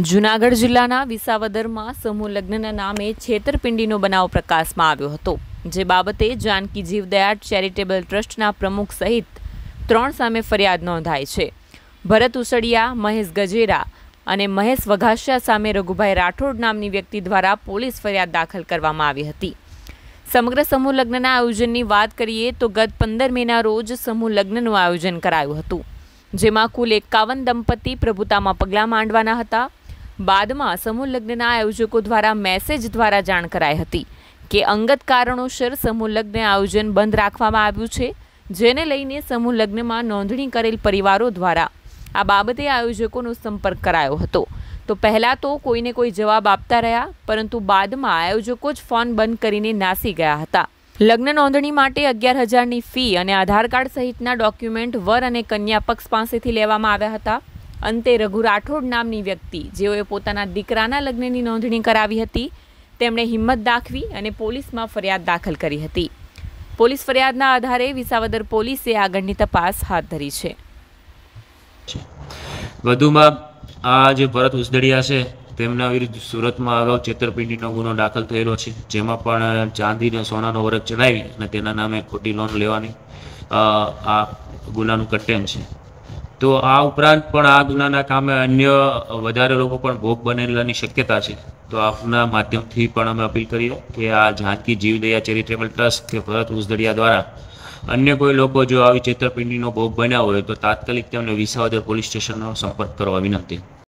જૂનાગઢ જિલ્લાના વિસાવદરમાં સમૂહ લગ્નના નામે છેતરપિંડીનો બનાવ પ્રકાશમાં આવ્યો હતો, જે બાબતે જાનકી જીવદયા ચેરિટેબલ ટ્રસ્ટના પ્રમુખ સહિત 3 સામે ફરિયાદ નોંધાઈ છે. ભરત ઉસડિયા, મહેશ ગજેરા અને મહેશ વઘાસિયા સામે રઘુભાઈ રાઠોડ નામની વ્યક્તિ દ્વારા પોલીસ ફરિયાદ દાખલ કરવામાં આવી હતી. સમગ્ર સમૂહ લગ્નના આયોજનની વાત કરીએ તો ગત 15 મેના રોજ સમૂહ લગ્નનું આયોજન કરાયું હતું, જેમાં કુલ 51 દંપતી પ્રભુતામાં પગલાં માંડવાના હતા. બાદમાં સમૂહ લગ્નના આયોજકો દ્વારા મેસેજ દ્વારા જાણ કરાઈ હતી કે અંગત કારણોસર સમૂહ લગ્ન આયોજન બંધ રાખવામાં આવ્યું છે, જેને લઈને સમૂહ લગ્નમાં નોંધણી કરેલ પરિવારો દ્વારા આ બાબતે આયોજકોનો સંપર્ક કરાયો હતો. તો પહેલાં તો કોઈને કોઈ જવાબ આપતા રહ્યા, પરંતુ બાદમાં આયોજકો જ ફોન બંધ કરીને નાસી ગયા હતા. લગ્ન નોંધણી માટે 11,000ની ફી અને આધાર કાર્ડ સહિતના ડોક્યુમેન્ટ વર અને કન્યા પક્ષ પાસેથી લેવામાં આવ્યા હતા. અંતે રઘુ રાઠોડ નામની વ્યક્તિ, જેઓએ પોતાના દીકરાના લગ્નની નોંધણી કરાવી હતી, તેમણે હિંમત દાખવી અને પોલીસમાં ફરિયાદ દાખલ કરી હતી. પોલીસ ફરિયાદના આધારે વિસાવદર પોલીસે આગળની તપાસ હાથ ધરી છે. વધુમાં આ જે ભરત ઉસડિયા છે તેમના વિરુદ્ધ સુરતમાં અગાઉ છેતરપિંડીનો ગુનો દાખલ થયેલો છે, જેમાં પણ ચાંદી અને સોનાનો વરખ ચડાવી અને તેના નામે ખોટી લોન લેવાની આ ગુનાનું કન્ટેન્ટ છે. તો આ ઉપરાંત પણ આ ગુનાના કામે અન્ય વધારે લોકો પણ ભોગ બનેલાની શક્યતા છે. તો આપના માધ્યમથી પણ અમે અપીલ કરીએ કે આ જાનકી જીવદયા ચેરિટેબલ ટ્રસ્ટ કે ભરત ઉસડિયા દ્વારા અન્ય કોઈ લોકો જો આવી છેતરપિંડીનો ભોગ બન્યા હોય તો તાત્કાલિક તેમને વિસાવદર પોલીસ સ્ટેશનનો સંપર્ક કરવા વિનંતી.